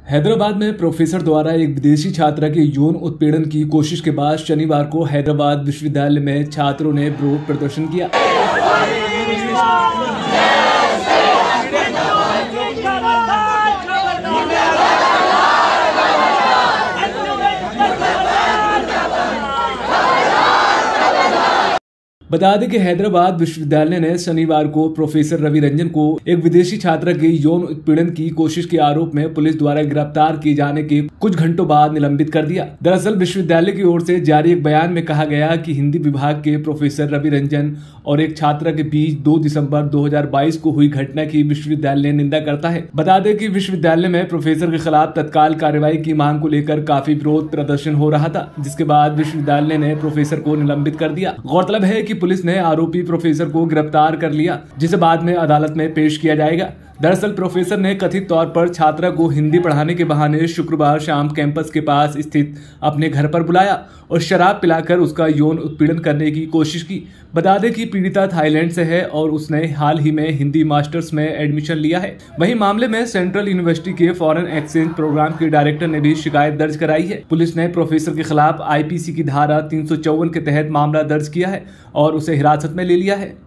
हैदराबाद में प्रोफेसर द्वारा एक विदेशी छात्रा के यौन उत्पीड़न की कोशिश के बाद शनिवार को हैदराबाद विश्वविद्यालय में छात्रों ने विरोध प्रदर्शन किया। बता दें कि हैदराबाद विश्वविद्यालय ने शनिवार को प्रोफेसर रवि रंजन को एक विदेशी छात्रा के यौन उत्पीड़न की कोशिश के आरोप में पुलिस द्वारा गिरफ्तार किए जाने के कुछ घंटों बाद निलंबित कर दिया। दरअसल विश्वविद्यालय की ओर से जारी एक बयान में कहा गया कि हिंदी विभाग के प्रोफेसर रवि रंजन और एक छात्रा के बीच 2 दिसंबर 2022 को हुई घटना की विश्वविद्यालय ने निंदा करता है। बता दें कि विश्वविद्यालय में प्रोफेसर के खिलाफ तत्काल कार्रवाई की मांग को लेकर काफी विरोध प्रदर्शन हो रहा था, जिसके बाद विश्वविद्यालय ने प्रोफेसर को निलंबित कर दिया। गौरतलब है कि पुलिस ने आरोपी प्रोफेसर को गिरफ्तार कर लिया, जिसे बाद में अदालत में पेश किया जाएगा। दरअसल प्रोफेसर ने कथित तौर पर छात्रा को हिंदी पढ़ाने के बहाने शुक्रवार शाम कैंपस के पास स्थित अपने घर पर बुलाया और शराब पिलाकर उसका यौन उत्पीड़न करने की कोशिश की। बता दें कि पीड़िता थाईलैंड से है और उसने हाल ही में हिंदी मास्टर्स में एडमिशन लिया है। वहीं मामले में सेंट्रल यूनिवर्सिटी के फॉरेन एक्सचेंज प्रोग्राम के डायरेक्टर ने भी शिकायत दर्ज कराई है। पुलिस ने प्रोफेसर के खिलाफ IPC की धारा 354 के तहत मामला दर्ज किया है और उसे हिरासत में ले लिया है।